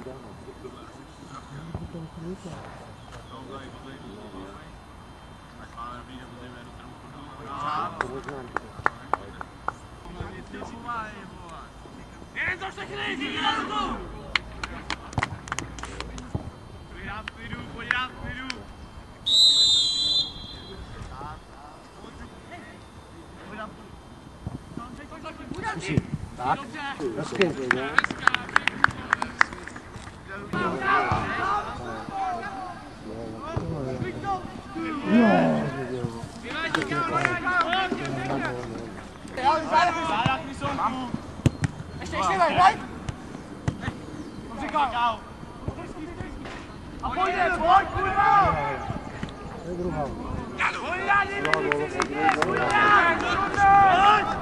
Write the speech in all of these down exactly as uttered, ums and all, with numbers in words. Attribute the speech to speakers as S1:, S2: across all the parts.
S1: Jeden za všechny, díky na ruku! Pojď rád v klidu, pojď rád v klidu!
S2: Tak, hezky.
S1: Ještě, ještě, hraj! Říkám! A pojďte, pojď, kurva!
S2: To je druhá.
S1: Pojď, já nevím, pojď, pojď!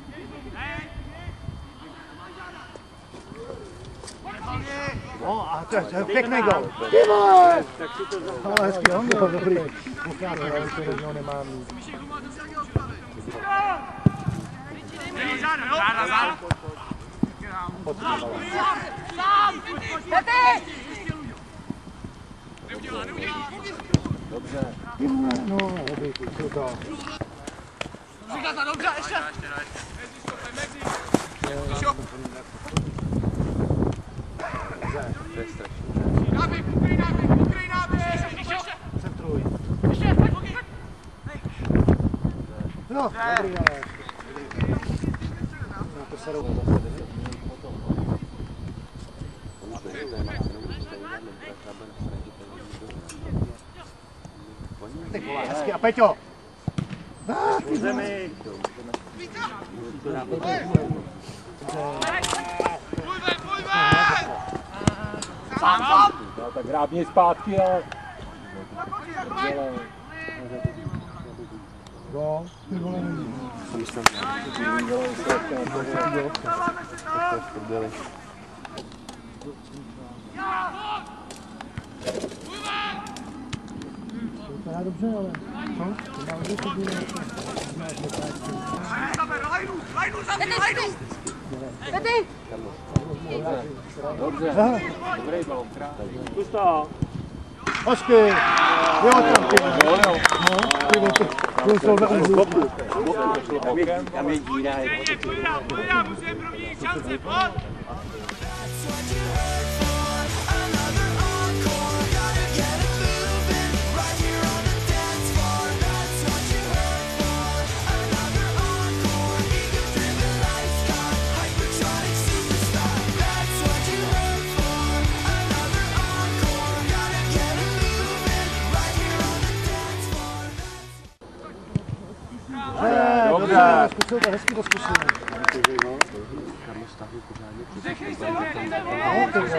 S2: No a to je pěkný gol. Ty vole! Ale hezký, on byl dobrý. Pochází, ale to rodinu nemám nic. Dobře. Ty vole, no, dobrý, to to.
S1: Říká to dobře, ještě.
S2: To je strašný.
S1: Náběh, pokryj náběh, pokryj náběh!
S2: Centruj.
S1: Ještě, pojď, pojď, pojď!
S2: No, dobrý, ale. Na to se rovnou zase. Ty vole, hezky, a Peťo! Ah, ty zemi!
S1: Půj ven, půj ven! Sám, sám!
S3: No, tak hrábni zpátky, ale...
S2: No, ty vole, není. To vypadá dobře, ale... Co? To má dobře, to bude...
S1: Lajnu, lajnu, zavři, lajnu!
S4: Pety!
S3: Dobře, dobrý bal, krásný.
S2: Zkus to. Hezky! Jo, tam ty vole. No, ty vole, to jsou na úzlu.
S3: Tam je díra.
S1: Pojď dál, pojď dál, musíme proměnit šance, pojď!
S2: Dobře, zkusil to, hezky to zkusil.
S1: Řekni se, dojde, vole, pojď,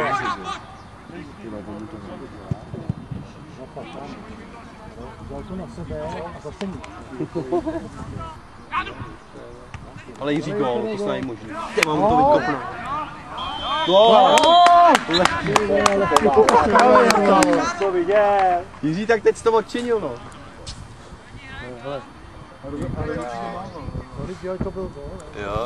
S2: Dal to na sebe a zase nic.
S3: Ale Jiří gól, to snad je možný. Ty mám to vykopnout. Gól!
S2: To viděl.
S3: Jiří tak teď to odčinil, no.
S2: Ale ale to byl gól.
S3: Jo.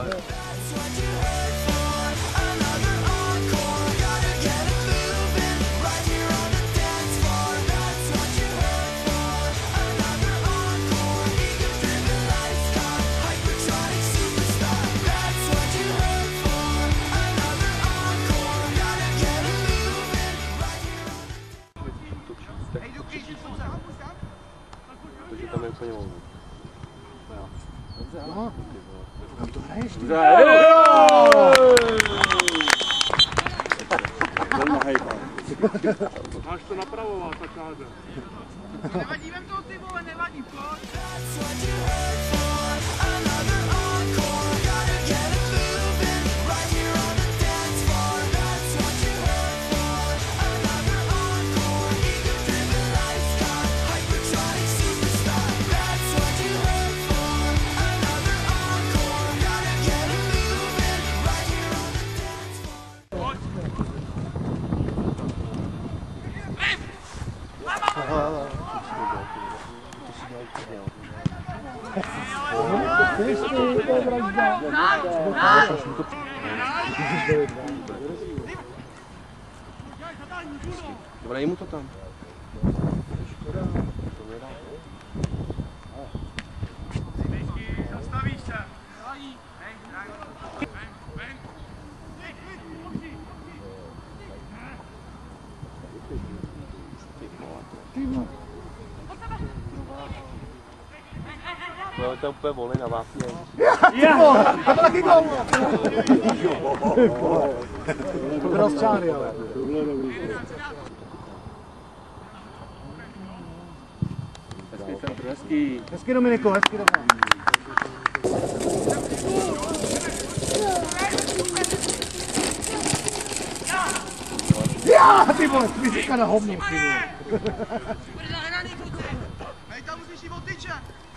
S3: Takže tam je úplně volno.
S2: Dobře, ano. Kam to hraješ?
S3: Dobře,
S1: máš to napravovat, ta káze. Nevadí, vem to ty vole, nevadí, pojď.
S3: Dej mu to tam.
S1: Zastavíš se.
S3: No, to je úplně volný na vás.
S2: To byl z čáry, ale.
S3: Hezký.
S2: Hezky, Dominiko, hezky, dobrá. Já, ty vole, ty mi říká na hovno, ty vole.
S1: Hej, tam musíš jít od tyče.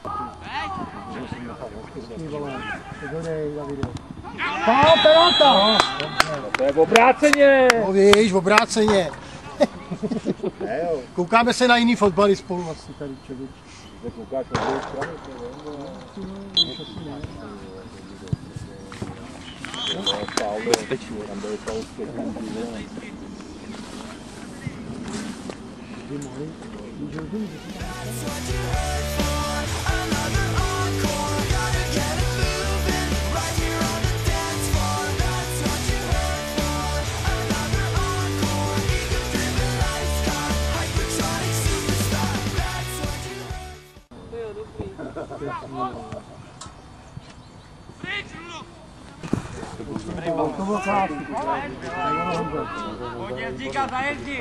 S2: Ty vole, ty dodej, Davide. Pál, penalta!
S3: To je v obráceně.
S2: No víš, v obráceně. Koukáme se na jiný fotbally spolu asi tady, člověk.
S3: Koukáš na druhou stranu, bezpečně, tam byly pauzky.
S2: To bylo krásný.
S1: Pojď jezdíka, zajezdí.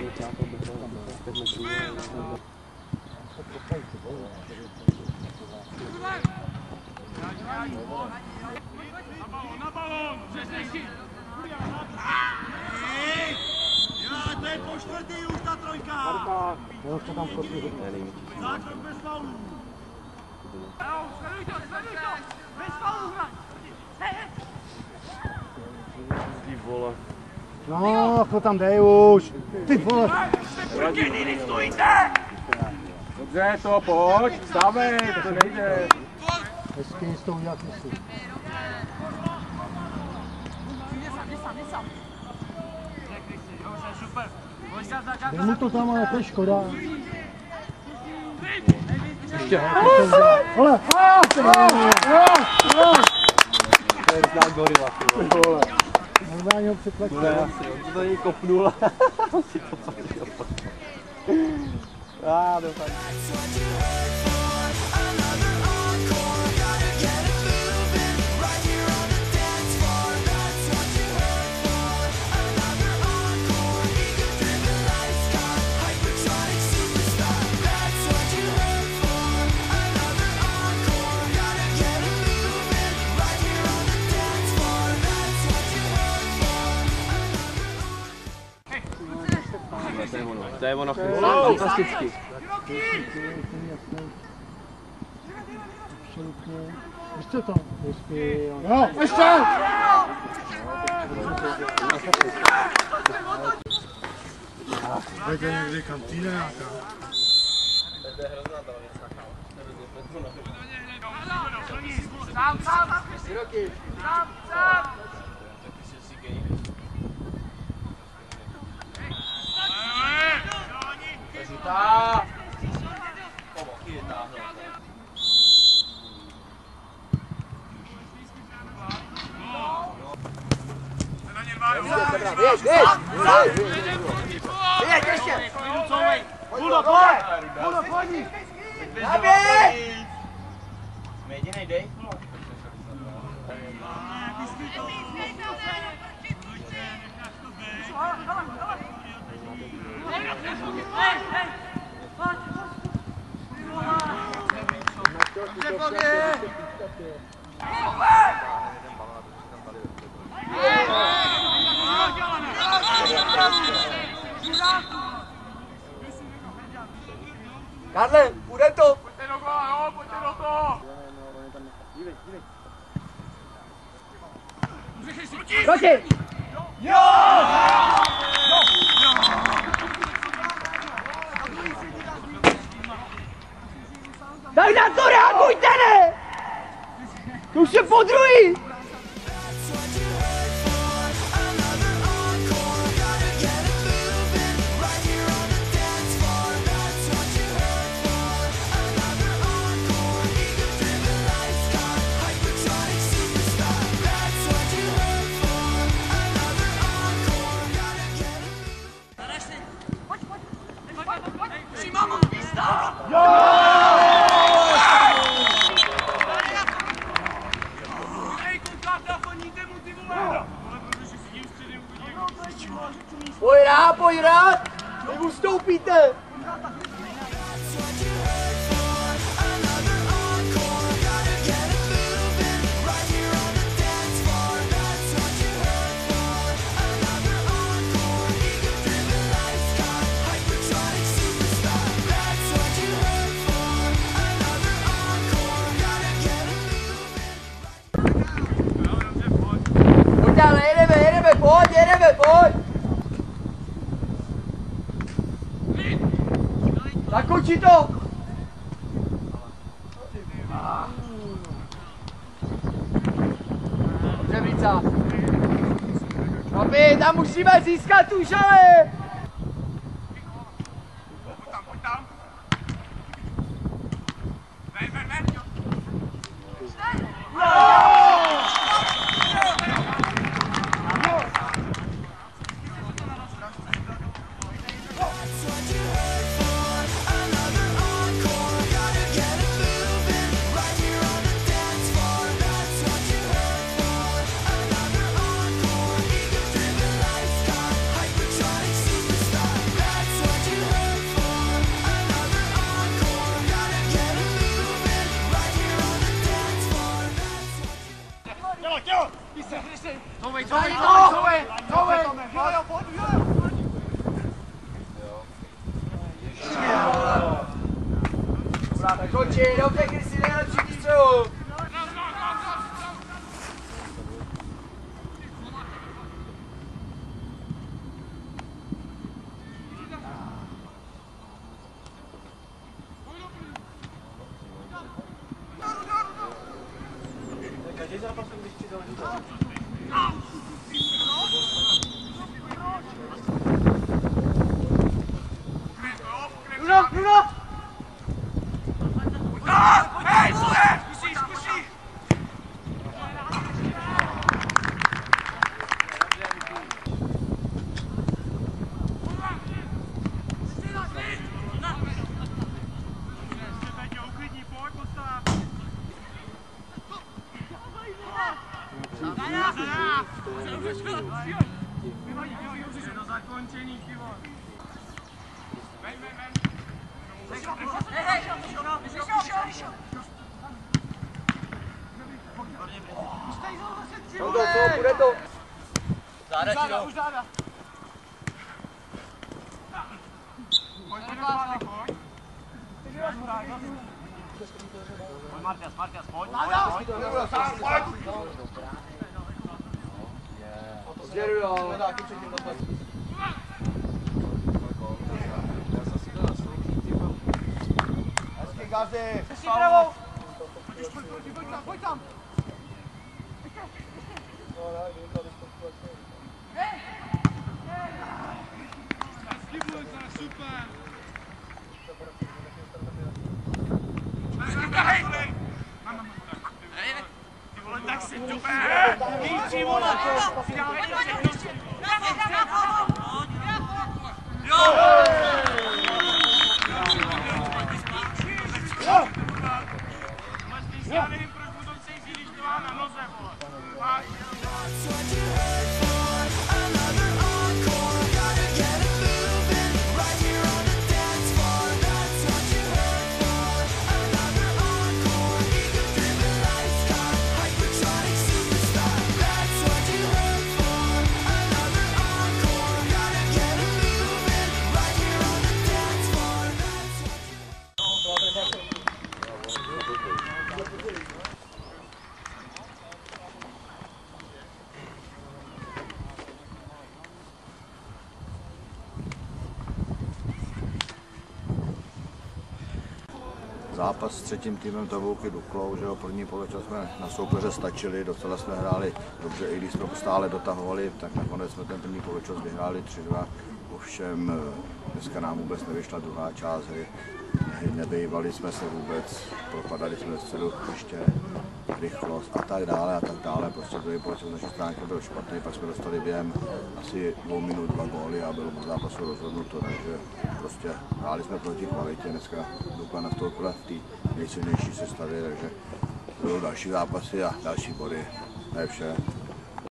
S1: Na balón, přesnější. Jo, to je po čtvrtý už ta trojka.
S2: Jo, to tam kotlí.
S1: Zákrok bez faulů. Jo, sleduj to, sleduj to. Bez faulů hraj. Hej, hej.
S3: Ty vole.
S2: No, to tam dej už. Ty vole.
S3: Dobře, to pojď, vstávej, to nejde.
S2: Hezky s tou udělat mysli. Dej mu to tam, ale to je škoda.
S3: Ještě
S2: Hele,
S3: to je zná gorila.
S2: normálně ho přetlačil.
S3: Ne, asi, on to tady kopnul. Si to patřil. Ah, doufám. To je ono, to je ono, fantasticky.
S2: Absolutně. Víš co tam? Hezky. No, ještě! Bude někdy kantýna nějaká.
S1: Sám, sám, sám, sám. Žutá! Běž, běž! Běž, ještě! Půldo, pojď! Půldo, pojď! Naběj! Jsme jedinej, dej. Karle, půjde to! Pojďte do kola, jo, pojďte do toho! Proti! Jo! Tak na to reagujte, ne! To už je podruhý!
S4: Pojď rád, pojď rád! Vy ustoupíte! Pojď dále, jedeme, jedeme, pojď, jedeme, pojď! Zakončí to! Dobře, Brica. No my tam musíme získat už, ale!
S1: Pojď tam, pojď tam. Ven, ven, ven. Couvej, couvej, couvej, couvej,
S4: Dobrá, končí, dobře, Krysy, nejlepší výstřel!
S1: Bruno, Bruno! Hej, zle! Zkusí, zkusí! Uklidni, pojď, postav! Zadá! Zadá! Do zakončení, ty vole! Ven, ven, ven!
S4: No to, to, bude to.
S1: Záda ti jdou. Už záda. Pojď, pojď, pojď, pojď. Pojď, Martias, Martias, pojď. Pojď, pojď.
S4: Děrujo. Hezky, Gazi.
S1: Jsi pravou. Pojď, pojď, pojď, pojď tam, pojď tam. Super. Ty vole, tak si super. Míči, vole. Jo. Já nevím, proč mu to cízí, když to má na noze, vole.
S2: Zápas s třetím týmem Tabulky Duklou, že jo, první poločas jsme na soupeře stačili, docela jsme hráli dobře, i když jsme stále dotahovali, tak nakonec jsme ten první poločas vyhráli tři dva. Ovšem dneska nám vůbec nevyšla druhá část hry, nebývali jsme se vůbec, propadali jsme středu ještě rychlost a tak dále a tak dále. Prostě druhý poločas z naší stránky byl špatný, pak jsme dostali během asi dvou minut dva góly a bylo po zápasu rozhodnuto, takže prostě hráli jsme proti kvalitě. Dneska Dukla nastoupila v té nejsilnější sestavě, takže budou další zápasy a další body. To je vše.